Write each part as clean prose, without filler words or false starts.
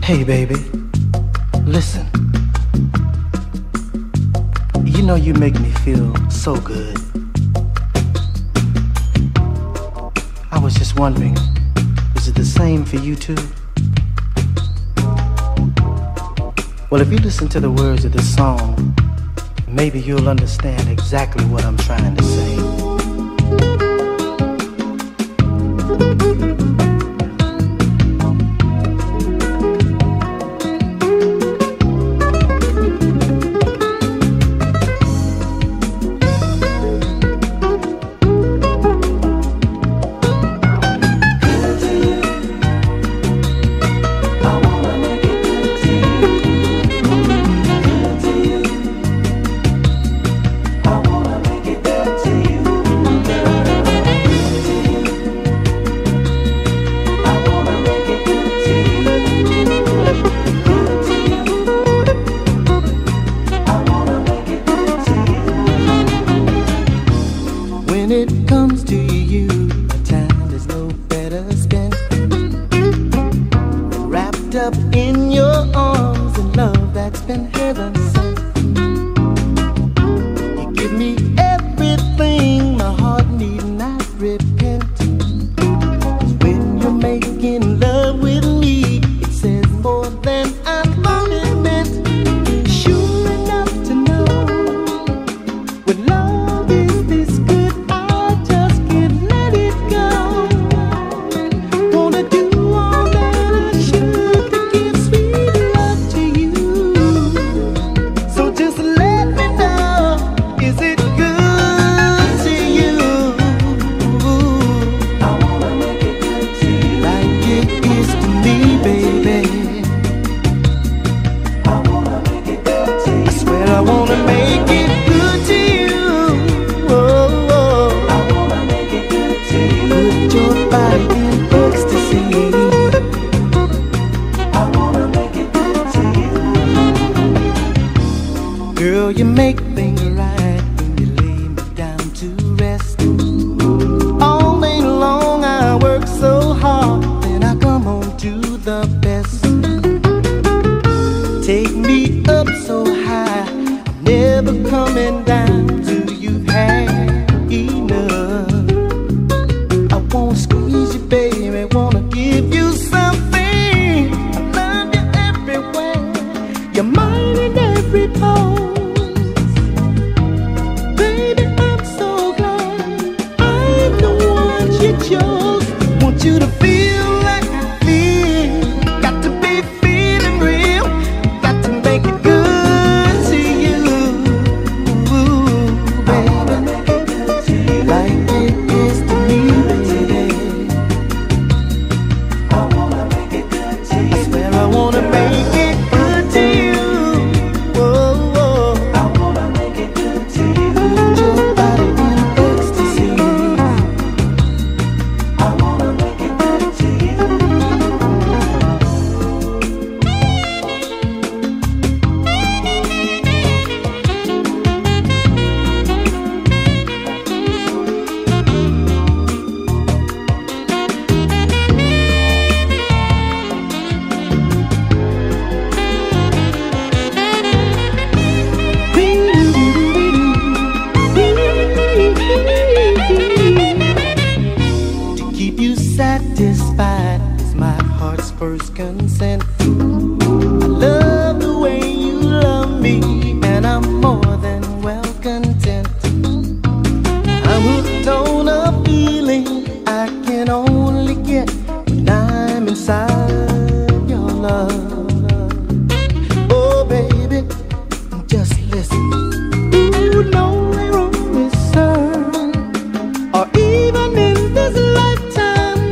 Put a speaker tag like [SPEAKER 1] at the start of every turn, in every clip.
[SPEAKER 1] Hey baby, listen. You know you make me feel so good. I was just wondering, is it the same for you too? Well, if you listen to the words of this song, maybe you'll understand exactly what I'm trying to say. When it comes to you, a time is no better spent wrapped up in your arms in love that's been heaven sent. You give me everything my heart need not repent. 'Cause when you're making love with me, it says more than I thought it meant. Sure enough to know when love is this good, I wanna make it good to you. Oh, oh. I wanna make it good to you. Put your body in ecstasy. I wanna make it good to you. Girl, you make things right when you lay me down to rest. All day long I work so hard, then I come home to the best. Take me up so high, never coming down till you've had enough. I wanna squeeze you, baby, wanna give you something. I love you everywhere, you're mine in every pose. Baby, I'm so glad I'm the one you chose. Want you to feel like I feel, got to be feeling real, got to make it good. Satisfied is my heart's first consent. I love the way you love me, and I'm more than well content. I'm hooked on a feeling I can only get when I'm inside your love. Oh baby, just listen. Ooh, no wrong is served, or even in this lifetime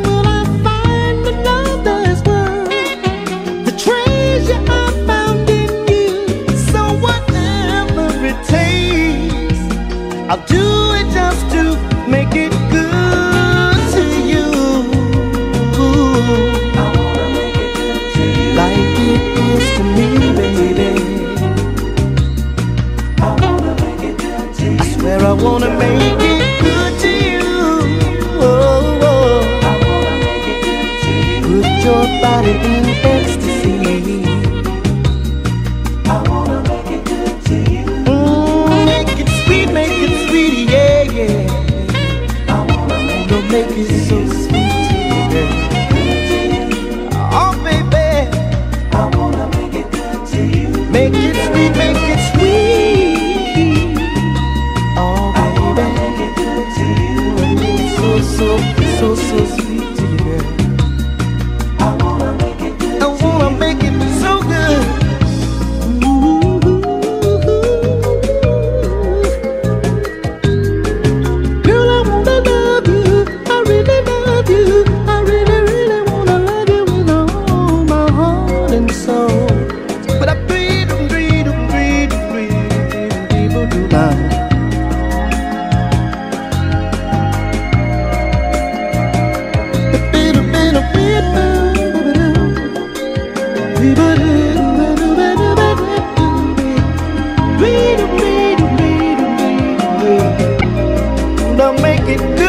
[SPEAKER 1] I'll do it just to make it good to you. I wanna make it good to you, like it is to me, baby. I wanna make it good to you. I swear I wanna make it good to you. Oh, oh. I wanna make it good to you. Put your body in ecstasy. sweet to you, girl. Oh, baby, I wanna make it good to you. Make it sweet, make it sweet. Oh, baby, I wanna make it good to you. Make it so sweet to you, girl. I wanna make it good. I wanna make it so good. Make it